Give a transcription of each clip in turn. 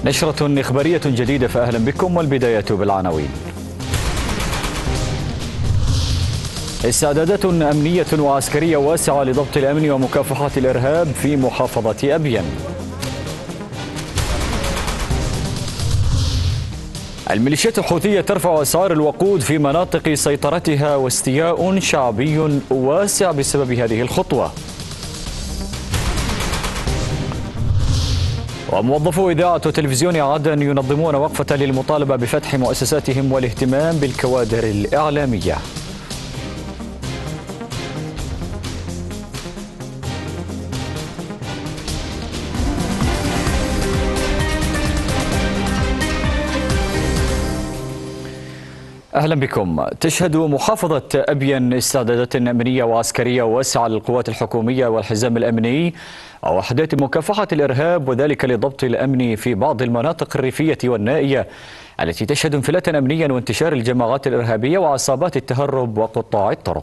نشرة إخبارية جديدة فأهلا بكم، والبداية بالعناوين. استعدادات أمنية وعسكرية واسعة لضبط الأمن ومكافحة الإرهاب في محافظة أبين. الميليشيات الحوثية ترفع أسعار الوقود في مناطق سيطرتها، واستياء شعبي واسع بسبب هذه الخطوة. وموظفو إذاعة وتلفزيون عدن ينظمون وقفة للمطالبة بفتح مؤسساتهم والاهتمام بالكوادر الإعلامية. أهلا بكم. تشهد محافظة أبين استعدادات أمنية وعسكرية واسعة للقوات الحكومية والحزام الأمني ووحدات مكافحة الإرهاب، وذلك لضبط الأمن في بعض المناطق الريفية والنائية التي تشهد انفلاتا أمنيا وانتشار الجماعات الإرهابية وعصابات التهرب وقطاع الطرق.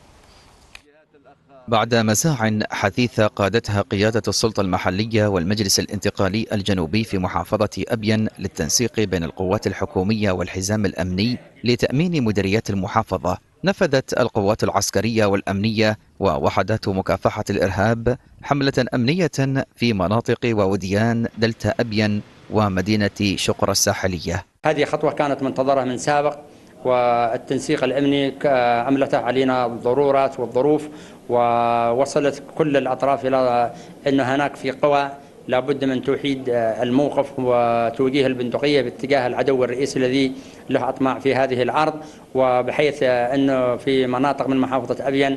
بعد مساع حثيثة قادتها قيادة السلطة المحلية والمجلس الانتقالي الجنوبي في محافظة أبين للتنسيق بين القوات الحكومية والحزام الأمني لتأمين مديريات المحافظة، نفذت القوات العسكرية والأمنية ووحدات مكافحة الإرهاب حملة أمنية في مناطق ووديان دلتا أبين ومدينة شقرة الساحلية. هذه خطوة كانت منتظرة من سابق، والتنسيق الأمني أملته علينا الضرورات والظروف، ووصلت كل الأطراف إلى أن هناك في قوى لابد من توحيد الموقف وتوجيه البندقية باتجاه العدو الرئيسي الذي له أطماع في هذه الأرض، وبحيث أنه في مناطق من محافظة أبين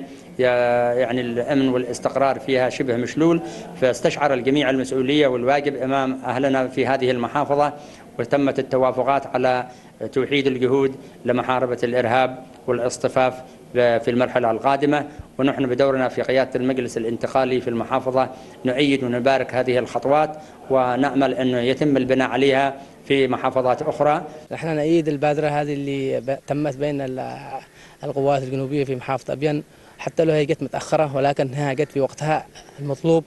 يعني الأمن والاستقرار فيها شبه مشلول، فاستشعر الجميع المسؤولية والواجب أمام أهلنا في هذه المحافظة، وتمت التوافقات على توحيد الجهود لمحاربة الإرهاب والاصطفاف في المرحلة القادمة. ونحن بدورنا في قيادة المجلس الانتقالي في المحافظة نؤيد ونبارك هذه الخطوات، ونأمل أنه يتم البناء عليها في محافظات أخرى. نحن نؤيد البادرة هذه اللي تمت بين القوات الجنوبية في محافظة أبين، حتى لو هي جت متأخرة ولكنها جت في وقتها المطلوب،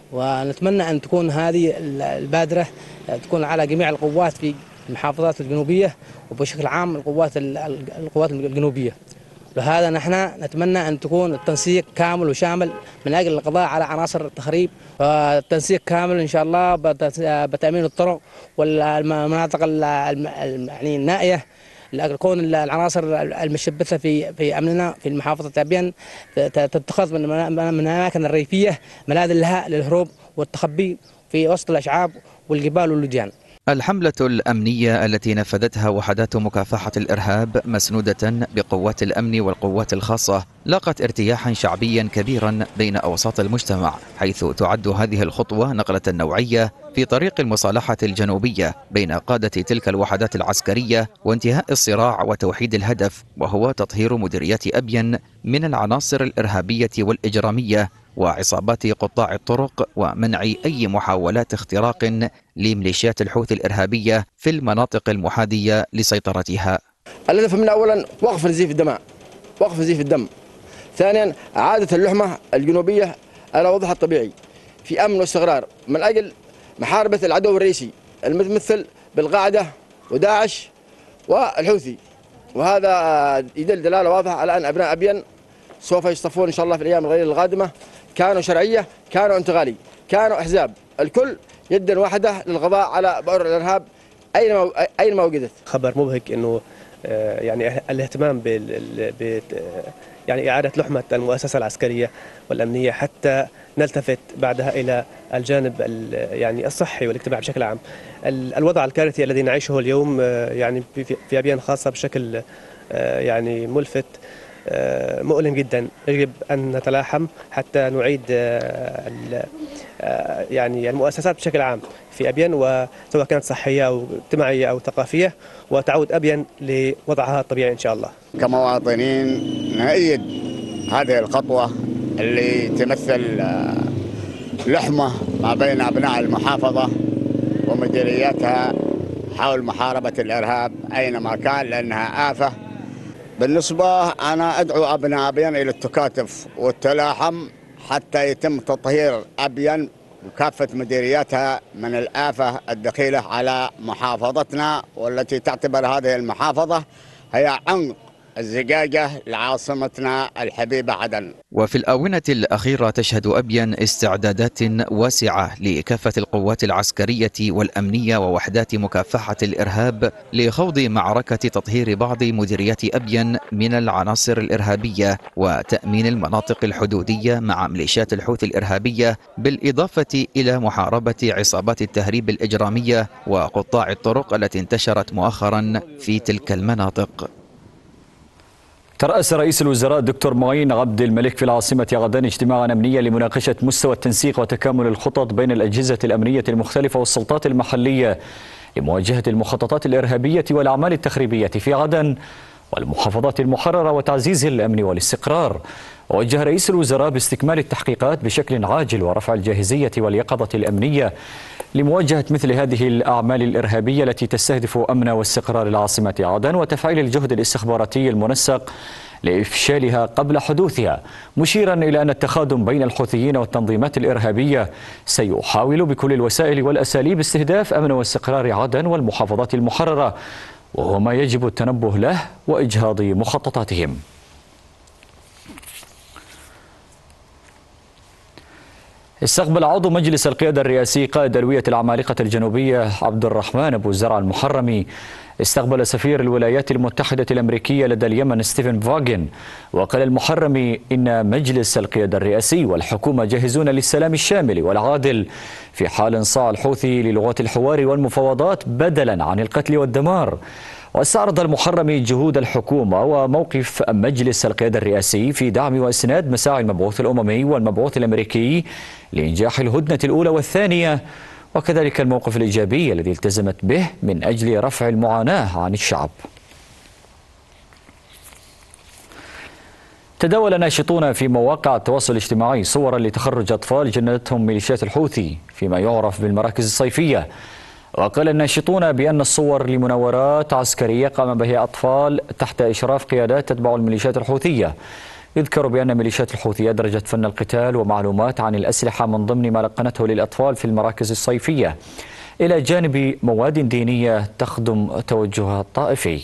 ونتمنى أن تكون هذه البادرة تكون على جميع القوات في المحافظات الجنوبية وبشكل عام القوات الجنوبية. لهذا نحن نتمنى أن تكون التنسيق كامل وشامل من أجل القضاء على عناصر التخريب، والتنسيق كامل إن شاء الله بتأمين الطرق والمناطق يعني النائية، لكون العناصر المشبثة في أمننا في المحافظة أبين تتخذ من الأماكن الريفية ملاذ لها للهروب والتخبي في وسط الأشعاب والجبال والوديان. الحملة الأمنية التي نفذتها وحدات مكافحة الإرهاب مسنودة بقوات الأمن والقوات الخاصة لاقت ارتياحا شعبيا كبيرا بين أوساط المجتمع، حيث تعد هذه الخطوة نقلة نوعية في طريق المصالحة الجنوبية بين قادة تلك الوحدات العسكرية وانتهاء الصراع وتوحيد الهدف، وهو تطهير مديريات أبين من العناصر الإرهابية والإجرامية وعصابات قطاع الطرق، ومنع أي محاولات اختراق لميليشيات الحوثي الإرهابية في المناطق المحاذية لسيطرتها. الهدف من أولا وقف نزيف الدماء، وقف نزيف الدم. ثانيا إعادة اللحمة الجنوبية على وضعها الطبيعي في أمن واستقرار من أجل محاربة العدو الرئيسي المتمثل بالقاعدة وداعش والحوثي. وهذا يدل دلالة واضحة على أن أبناء أبين سوف يصطفون إن شاء الله في الأيام القليلة القادمة، كانوا شرعية، كانوا انتقالي، كانوا أحزاب، الكل يدا واحدة للقضاء على بؤر الإرهاب أينما وجدت. خبر مبهج إنه يعني الاهتمام يعني إعادة لحمة المؤسسة العسكرية والأمنية حتى نلتفت بعدها إلى الجانب يعني الصحي والاجتماعي بشكل عام. الوضع الكارثي الذي نعيشه اليوم يعني في أبين خاصة بشكل يعني ملفت مؤلم جدا، يجب أن نتلاحم حتى نعيد يعني المؤسسات بشكل عام في أبين، وسواء كانت صحية أو اجتماعية أو ثقافية، وتعود أبين لوضعها الطبيعي إن شاء الله. كمواطنين نؤيد هذه الخطوة اللي تمثل لحمة ما بين أبناء المحافظة ومديرياتها حول محاربة الإرهاب أينما كان، لأنها آفة. بالنسبة أنا أدعو أبناء أبين إلى التكاتف والتلاحم حتى يتم تطهير أبين وكافة مديرياتها من الآفة الدخيلة على محافظتنا، والتي تعتبر هذه المحافظة هي عنق الزجاجة لعاصمتنا الحبيبة عدن. وفي الآونة الأخيرة تشهد أبين استعدادات واسعة لكافة القوات العسكرية والأمنية ووحدات مكافحة الإرهاب لخوض معركة تطهير بعض مديريات أبين من العناصر الإرهابية وتأمين المناطق الحدودية مع ميليشيات الحوثي الإرهابية، بالإضافة إلى محاربة عصابات التهريب الإجرامية وقطاع الطرق التي انتشرت مؤخرا في تلك المناطق. ترأس رئيس الوزراء الدكتور معين عبد الملك في العاصمة غدا اجتماعا أمنيا لمناقشة مستوى التنسيق وتكامل الخطط بين الأجهزة الأمنية المختلفة والسلطات المحلية لمواجهة المخططات الإرهابية والأعمال التخريبية في عدن والمحافظات المحررة وتعزيز الأمن والاستقرار. ووجه رئيس الوزراء باستكمال التحقيقات بشكل عاجل ورفع الجاهزية واليقظة الأمنية لمواجهة مثل هذه الأعمال الإرهابية التي تستهدف أمن واستقرار العاصمة عدن، وتفعيل الجهد الاستخباراتي المنسق لإفشالها قبل حدوثها، مشيرا إلى أن التخادم بين الحوثيين والتنظيمات الإرهابية سيحاول بكل الوسائل والأساليب استهداف أمن واستقرار عدن والمحافظات المحررة، وهو ما يجب التنبه له وإجهاض مخططاتهم. استقبل عضو مجلس القيادة الرئاسي قائد ألوية العمالقة الجنوبية عبد الرحمن أبو زرع المحرمي استقبل سفير الولايات المتحدة الأمريكية لدى اليمن ستيفن فاغن. وقال المحرمي إن مجلس القيادة الرئاسي والحكومة جاهزون للسلام الشامل والعادل في حال انصاع الحوثي للغات الحوار والمفاوضات بدلا عن القتل والدمار. واستعرض المحرمي جهود الحكومة وموقف مجلس القيادة الرئاسي في دعم وإسناد مساعي المبعوث الأممي والمبعوث الأمريكي لإنجاح الهدنة الأولى والثانية، وكذلك الموقف الإيجابي الذي التزمت به من أجل رفع المعاناة عن الشعب. تداول ناشطون في مواقع التواصل الاجتماعي صورا لتخرج أطفال جندتهم ميليشيات الحوثي فيما يعرف بالمراكز الصيفية. وقال الناشطون بأن الصور لمناورات عسكرية قام بها أطفال تحت إشراف قيادات تتبع الميليشيات الحوثية. يذكر بأن ميليشيات الحوثي أدرجت فن القتال ومعلومات عن الأسلحة من ضمن ما لقنته للأطفال في المراكز الصيفية، إلى جانب مواد دينية تخدم توجهها الطائفي.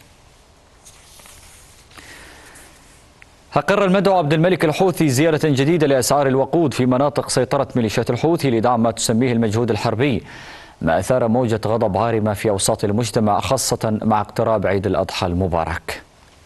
أقر المدعو عبد الملك الحوثي زيادة جديدة لأسعار الوقود في مناطق سيطرة ميليشيات الحوثي لدعم ما تسميه المجهود الحربي، ما أثار موجة غضب عارمة في أوساط المجتمع خاصة مع اقتراب عيد الأضحى المبارك.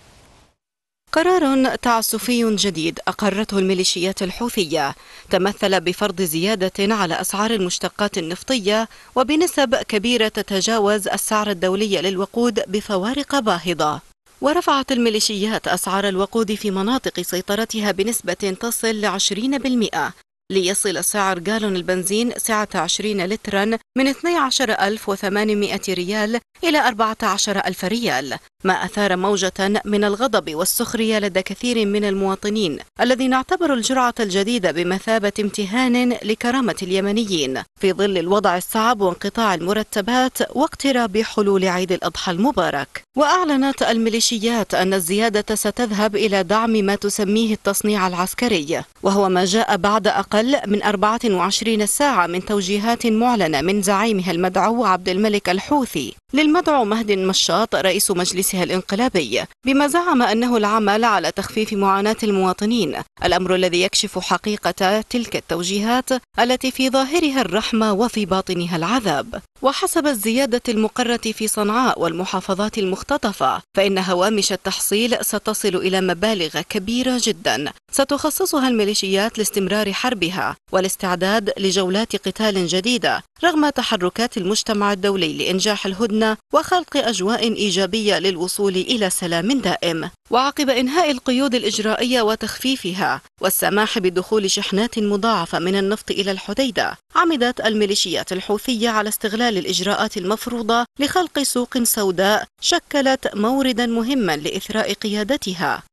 قرار تعسفي جديد أقرته الميليشيات الحوثية تمثل بفرض زيادة على أسعار المشتقات النفطية وبنسب كبيرة تتجاوز السعر الدولي للوقود بفوارق باهظة. ورفعت الميليشيات أسعار الوقود في مناطق سيطرتها بنسبة تصل ل 20%، ليصل سعر جالون البنزين سعة 20 لترا من 12,800 ريال إلى 14,000 ريال، ما أثار موجة من الغضب والسخرية لدى كثير من المواطنين الذين اعتبروا الجرعة الجديدة بمثابة امتهان لكرامة اليمنيين في ظل الوضع الصعب وانقطاع المرتبات واقتراب حلول عيد الأضحى المبارك. وأعلنت الميليشيات أن الزيادة ستذهب إلى دعم ما تسميه التصنيع العسكري، وهو ما جاء بعد أقل من 24 ساعة من توجيهات معلنة من زعيمها المدعو عبد الملك الحوثي للمدعو مهدي مشاط رئيس مجلسها الانقلابي، بما زعم أنه العمل على تخفيف معاناة المواطنين، الأمر الذي يكشف حقيقة تلك التوجيهات التي في ظاهرها الرحمة وفي باطنها العذاب. وحسب الزيادة المقرة في صنعاء والمحافظات المختطفة، فإن هوامش التحصيل ستصل إلى مبالغ كبيرة جدا ستخصصها الميليشيات لاستمرار حربها والاستعداد لجولات قتال جديدة، رغم تحركات المجتمع الدولي لإنجاح الهدنة وخلق أجواء إيجابية للوصول إلى سلام دائم. وعقب إنهاء القيود الإجرائية وتخفيفها والسماح بدخول شحنات مضاعفة من النفط إلى الحديدة، عمدت الميليشيات الحوثية على استغلال الإجراءات المفروضة لخلق سوق سوداء شكلت موردا مهما لإثراء قيادتها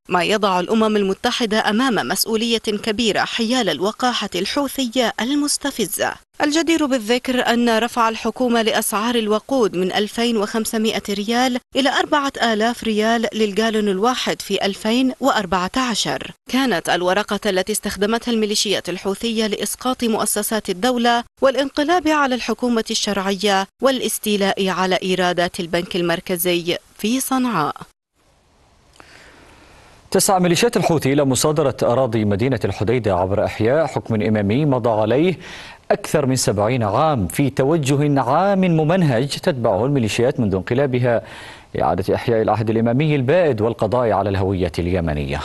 ما يضع الأمم المتحدة أمام مسؤولية كبيرة حيال الوقاحة الحوثية المستفزة. الجدير بالذكر أن رفع الحكومة لأسعار الوقود من 2500 ريال إلى 4000 ريال للجالون الواحد في 2014 كانت الورقة التي استخدمتها الميليشيات الحوثية لإسقاط مؤسسات الدولة والانقلاب على الحكومة الشرعية والاستيلاء على إيرادات البنك المركزي في صنعاء. تسعى ميليشيات الحوثي إلى مصادرة أراضي مدينة الحديدة عبر إحياء حكم إمامي مضى عليه أكثر من 70 عام في توجه عام ممنهج تتبعه الميليشيات منذ انقلابها لإعادة إحياء العهد الإمامي البائد والقضاء على الهوية اليمنية.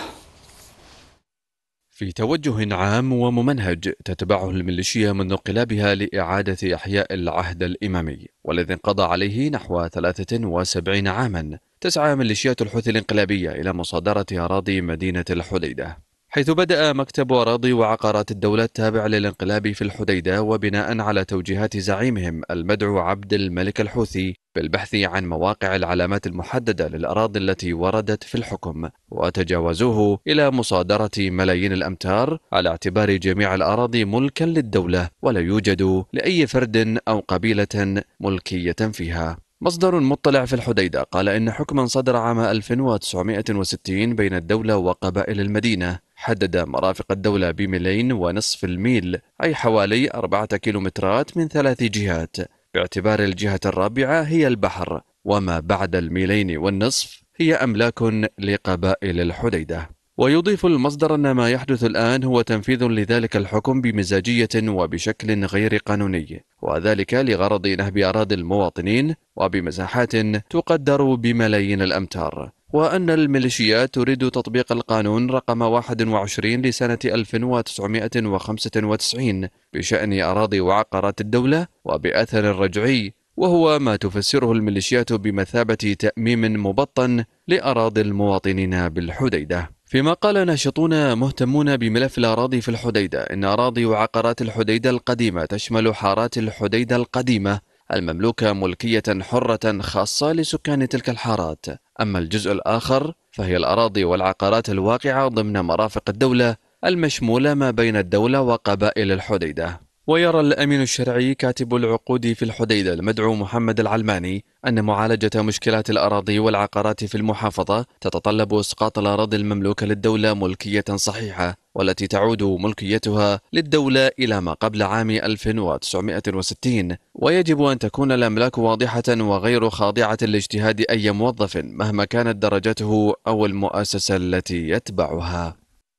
في توجه عام وممنهج تتبعه الميليشيا منذ انقلابها لإعادة إحياء العهد الإمامي والذي انقضى عليه نحو 73 عاما، تسعى ميليشيات الحوثي الانقلابية إلى مصادرة أراضي مدينة الحديدة، حيث بدأ مكتب أراضي وعقارات الدولة التابع للانقلاب في الحديدة وبناء على توجيهات زعيمهم المدعو عبد الملك الحوثي بالبحث عن مواقع العلامات المحددة للأراضي التي وردت في الحكم، وتجاوزوه إلى مصادرة ملايين الأمتار على اعتبار جميع الأراضي ملكا للدولة ولا يوجد لأي فرد أو قبيلة ملكية فيها. مصدر مطلع في الحديدة قال إن حكما صدر عام 1960 بين الدولة وقبائل المدينة حدد مرافق الدولة ب2.5 الميل، أي حوالي 4 كيلومترات من 3 جهات، باعتبار الجهة الرابعة هي البحر، وما بعد 2.5 ميل هي أملاك لقبائل الحديدة. ويضيف المصدر أن ما يحدث الآن هو تنفيذ لذلك الحكم بمزاجية وبشكل غير قانوني، وذلك لغرض نهب أراضي المواطنين وبمساحات تقدر بملايين الأمتار، وأن الميليشيات تريد تطبيق القانون رقم 21 لسنة 1995 بشأن أراضي وعقارات الدولة وبأثر رجعي، وهو ما تفسره الميليشيات بمثابة تأميم مبطن لأراضي المواطنين بالحديدة. فيما قال ناشطون مهتمون بملف الأراضي في الحديدة إن أراضي وعقارات الحديدة القديمة تشمل حارات الحديدة القديمة المملوكة ملكية حرة خاصة لسكان تلك الحارات، أما الجزء الآخر فهي الأراضي والعقارات الواقعة ضمن مرافق الدولة المشمولة ما بين الدولة وقبائل الحديدة. ويرى الأمين الشرعي كاتب العقود في الحديدة المدعو محمد العلماني أن معالجة مشكلات الأراضي والعقارات في المحافظة تتطلب إسقاط الأراضي المملوكة للدولة ملكية صحيحة والتي تعود ملكيتها للدولة إلى ما قبل عام 1960، ويجب أن تكون الأملاك واضحة وغير خاضعة لاجتهاد أي موظف مهما كانت درجته أو المؤسسة التي يتبعها.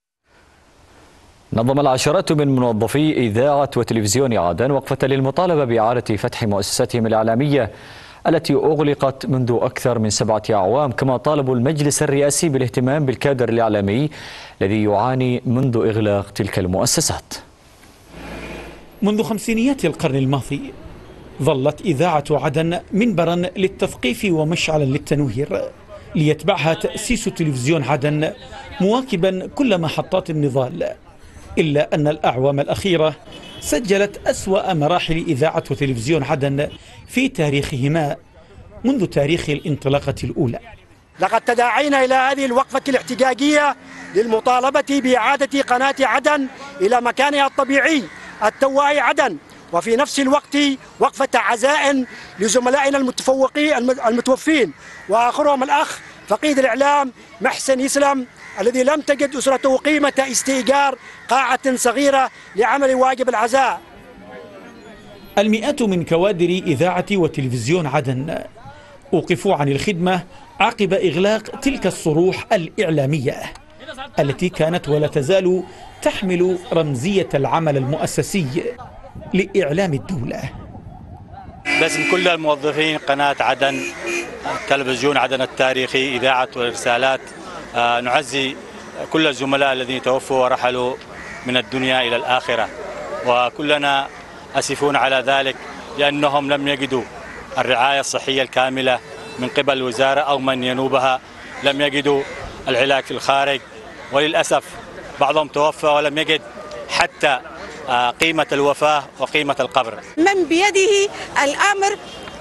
نظم العشرات من موظفي إذاعة وتلفزيون عدن وقفة للمطالبة بإعادة فتح مؤسساتهم الإعلامية التي أغلقت منذ أكثر من 7 أعوام، كما طالبوا المجلس الرئاسي بالاهتمام بالكادر الإعلامي الذي يعاني منذ إغلاق تلك المؤسسات. منذ خمسينيات القرن الماضي ظلت إذاعة عدن منبرا للتثقيف ومشعلا للتنوير، ليتبعها تأسيس تلفزيون عدن مواكبا كل محطات النضال، إلا أن الأعوام الأخيرة سجلت أسوأ مراحل إذاعة وتلفزيون عدن في تاريخهما منذ تاريخ الانطلاقة الأولى. لقد تداعينا إلى هذه الوقفة الاحتجاجية للمطالبة بإعادة قناة عدن إلى مكانها الطبيعي التوائي عدن، وفي نفس الوقت وقفة عزاء لزملائنا المتوفين، وآخرهم الأخ فقيد الإعلام محسن يسلم الذي لم تجد أسرته قيمة استئجار قاعة صغيرة لعمل واجب العزاء. المئات من كوادر إذاعة وتلفزيون عدن أوقفوا عن الخدمة عقب إغلاق تلك الصروح الإعلامية التي كانت ولا تزال تحمل رمزية العمل المؤسسي لإعلام الدولة. باسم كل الموظفين قناة عدن، تلفزيون عدن التاريخي، إذاعة والإرسالات، نعزي كل الزملاء الذين توفوا ورحلوا من الدنيا إلى الآخرة، وكلنا أسفون على ذلك لأنهم لم يجدوا الرعاية الصحية الكاملة من قبل الوزارة أو من ينوبها، لم يجدوا العلاج في الخارج، وللأسف بعضهم توفى ولم يجد حتى قيمة الوفاة وقيمة القبر. من بيده الأمر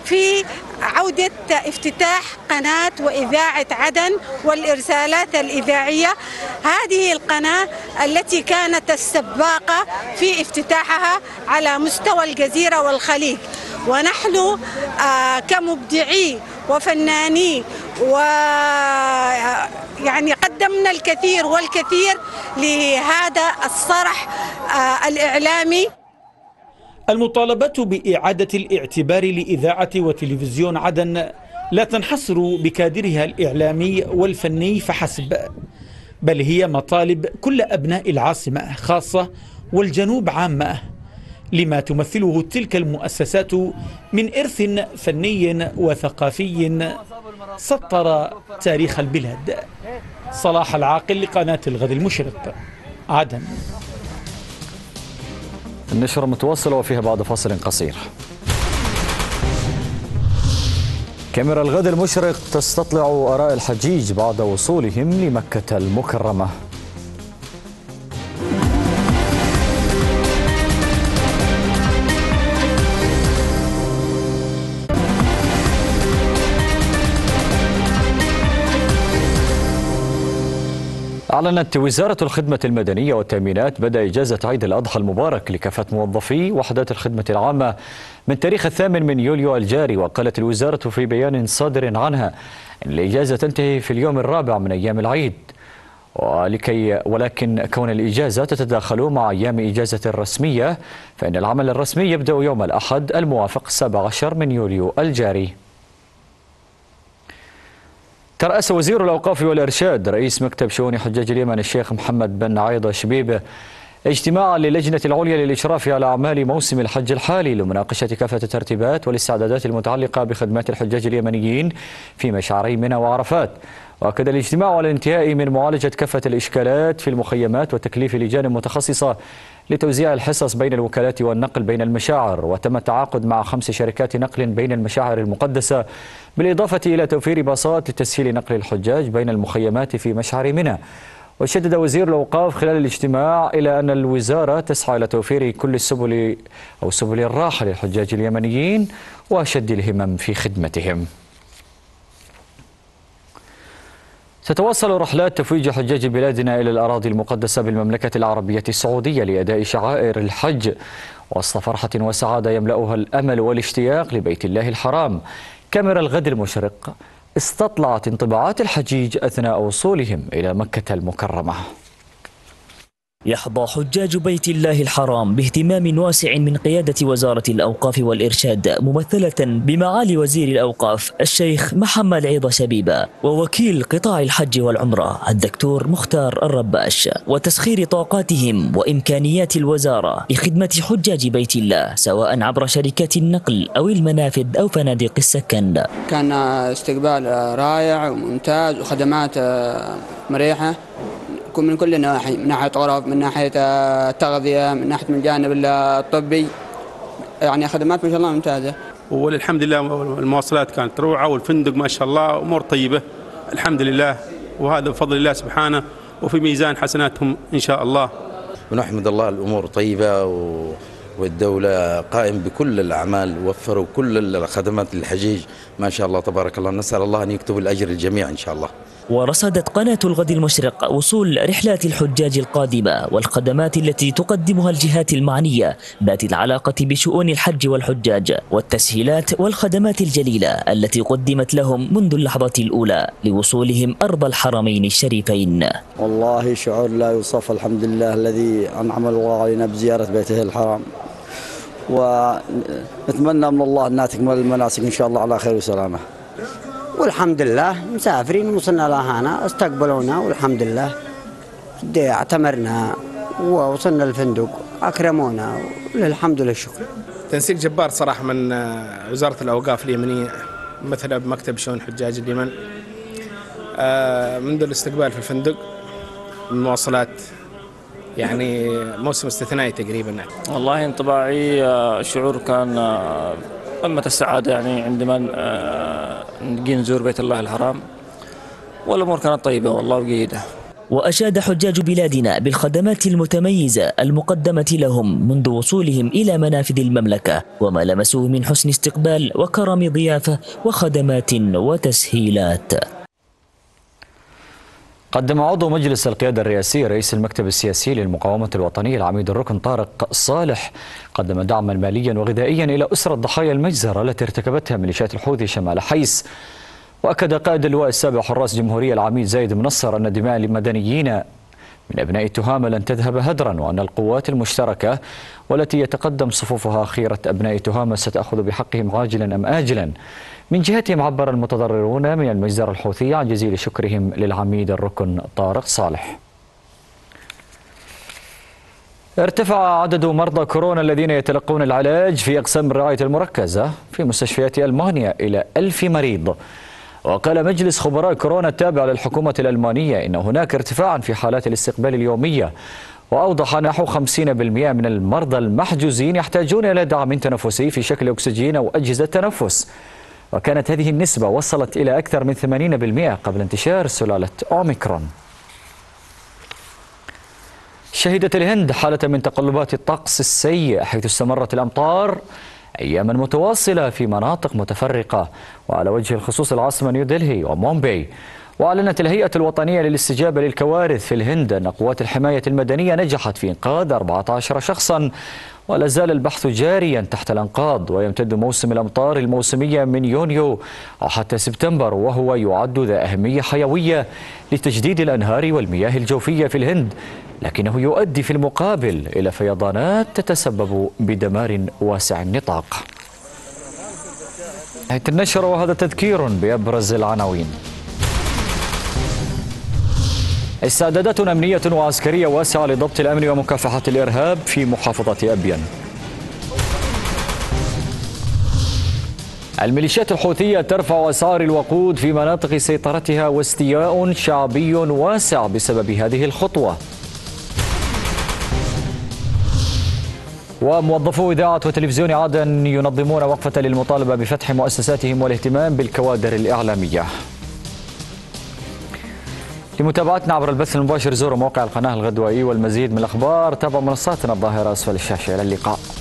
في عودة افتتاح قناة وإذاعة عدن والإرسالات الإذاعية. هذه القناة التي كانت السباقة في افتتاحها على مستوى الجزيرة والخليج، ونحن كمبدعي وفناني ويعني قدمنا الكثير والكثير لهذا الصرح الإعلامي. المطالبة بإعادة الاعتبار لإذاعة وتلفزيون عدن لا تنحصر بكادرها الإعلامي والفني فحسب، بل هي مطالب كل أبناء العاصمة خاصة والجنوب عامة، لما تمثله تلك المؤسسات من إرث فني وثقافي سطر تاريخ البلاد. صلاح العاقل لقناة الغد المشرق، عدن. النشرة متواصلة وفيها بعد فاصل قصير. كاميرا الغد المشرق تستطلع آراء الحجيج بعد وصولهم لمكة المكرمة. أعلنت وزارة الخدمة المدنية والتأمينات بدء إجازة عيد الأضحى المبارك لكافة موظفي وحدات الخدمة العامة من تاريخ 8 يوليو الجاري. وقالت الوزارة في بيان صادر عنها أن الإجازة تنتهي في اليوم الرابع من أيام العيد، ولكن كون الإجازة تتداخل مع أيام إجازة رسمية فإن العمل الرسمي يبدأ يوم الأحد الموافق 17 من يوليو الجاري. ترأس وزير الأوقاف والإرشاد رئيس مكتب شؤون حجاج اليمن الشيخ محمد بن عيضة شبيبة اجتماعا للجنة العليا للإشراف على أعمال موسم الحج الحالي لمناقشة كافة الترتيبات والاستعدادات المتعلقة بخدمات الحجاج اليمنيين في مشعري منى وعرفات. وأكد الاجتماع على الانتهاء من معالجة كافة الإشكالات في المخيمات وتكليف لجان متخصصة لتوزيع الحصص بين الوكالات والنقل بين المشاعر. وتم التعاقد مع 5 شركات نقل بين المشاعر المقدسة بالإضافة إلى توفير باصات لتسهيل نقل الحجاج بين المخيمات في مشعر منى. وشدد وزير الأوقاف خلال الاجتماع إلى أن الوزارة تسعى إلى توفير كل السبل أو سبل الراحة للحجاج اليمنيين وشد الهمم في خدمتهم. تتواصل رحلات تفويج حجاج بلادنا إلى الأراضي المقدسة بالمملكة العربية السعودية لأداء شعائر الحج وسط فرحة وسعادة يملأها الأمل والاشتياق لبيت الله الحرام. كاميرا الغد المشرق استطلعت انطباعات الحجيج أثناء وصولهم إلى مكة المكرمة. يحظى حجاج بيت الله الحرام باهتمام واسع من قيادة وزارة الأوقاف والإرشاد ممثلة بمعالي وزير الأوقاف الشيخ محمد عيضة شبيبة ووكيل قطاع الحج والعمرة الدكتور مختار الرباش، وتسخير طاقاتهم وإمكانيات الوزارة لخدمة حجاج بيت الله سواء عبر شركات النقل أو المنافذ أو فنادق السكن. كان استقبال رائع وممتاز وخدمات مريحة من كل النواحي، من ناحية غرف، من ناحية التغذية، من ناحية من الجانب الطبي، يعني خدمات ما شاء الله ممتازة. والحمد لله المواصلات كانت روعة والفندق ما شاء الله أمور طيبة الحمد لله، وهذا بفضل الله سبحانه وفي ميزان حسناتهم إن شاء الله. ونحمد الله الأمور طيبة والدولة قائم بكل الأعمال، وفروا كل الخدمات للحجيج ما شاء الله تبارك الله، نسأل الله أن يكتب الأجر الجميع إن شاء الله. ورصدت قناة الغد المشرق وصول رحلات الحجاج القادمة والخدمات التي تقدمها الجهات المعنية ذات العلاقة بشؤون الحج والحجاج والتسهيلات والخدمات الجليلة التي قدمت لهم منذ اللحظة الأولى لوصولهم أرض الحرمين الشريفين. والله شعور لا يوصف، الحمد لله الذي أنعم الله علينا بزيارة بيته الحرام، ونتمنى من الله أنها تكمل المناسك إن شاء الله على خير وسلامة. والحمد لله مسافرين وصلنا لهنا استقبلونا والحمد لله اعتمرنا ووصلنا الفندق أكرمونا والحمد لله الشكر. تنسيق جبار صراحة من وزارة الأوقاف اليمنية مثلا بمكتب شؤون حجاج اليمن، منذ الاستقبال في الفندق، المواصلات، يعني موسم استثنائي تقريبا. والله انطباعي شعور كان قمة السعادة يعني عندما نجي نزور بيت الله الحرام، والأمور كانت طيبة والله وجيدة. وأشاد حجاج بلادنا بالخدمات المتميزة المقدمة لهم منذ وصولهم إلى منافذ المملكة، وما لمسوه من حسن استقبال وكرم ضيافة وخدمات وتسهيلات. قدم عضو مجلس القيادة الرئاسي رئيس المكتب السياسي للمقاومة الوطنية العميد الركن طارق صالح قدم دعما ماليا وغذائيا إلى أسرة ضحايا المجزرة التي ارتكبتها ميليشيات الحوثي شمال حيس. وأكد قائد اللواء السابع حراس جمهورية العميد زايد منصر أن دماء المدنيين من أبناء تهامة لن تذهب هدرا، وأن القوات المشتركة والتي يتقدم صفوفها خيرة أبناء تهامة ستأخذ بحقهم عاجلا أم آجلا. من جهتهم عبر المتضررون من المجزرة الحوثية عن جزيل شكرهم للعميد الركن طارق صالح. ارتفع عدد مرضى كورونا الذين يتلقون العلاج في أقسام الرعاية المركزة في مستشفيات ألمانيا إلى 1000 مريض. وقال مجلس خبراء كورونا التابع للحكومة الألمانية إن هناك ارتفاعا في حالات الاستقبال اليومية، وأوضح نحو 50% من المرضى المحجوزين يحتاجون إلى دعم تنفسي في شكل أكسجين أو أجهزة تنفس، وكانت هذه النسبة وصلت إلى أكثر من 80% قبل انتشار سلالة أوميكرون. شهدت الهند حالة من تقلبات الطقس السيء، حيث استمرت الأمطار أياما متواصلة في مناطق متفرقة، وعلى وجه الخصوص العاصمة نيودلهي ومومباي. وأعلنت الهيئة الوطنية للاستجابة للكوارث في الهند أن قوات الحماية المدنية نجحت في إنقاذ 14 شخصا، ولا زال البحث جاريا تحت الأنقاض. ويمتد موسم الأمطار الموسمية من يونيو وحتى سبتمبر، وهو يعد ذا أهمية حيوية لتجديد الأنهار والمياه الجوفية في الهند، لكنه يؤدي في المقابل إلى فيضانات تتسبب بدمار واسع النطاق. نهاية النشرة وهذا تذكير بأبرز العناوين. استعدادات أمنية وعسكرية واسعة لضبط الأمن ومكافحة الإرهاب في محافظة أبين. الميليشيات الحوثية ترفع أسعار الوقود في مناطق سيطرتها، واستياء شعبي واسع بسبب هذه الخطوة. وموظفو إذاعة وتلفزيون عدن ينظمون وقفة للمطالبة بفتح مؤسساتهم والاهتمام بالكوادر الإعلامية. لمتابعتنا عبر البث المباشر زوروا موقع القناة الغدوائي، والمزيد من الأخبار تابعوا منصاتنا الظاهرة أسفل الشاشة. إلى اللقاء.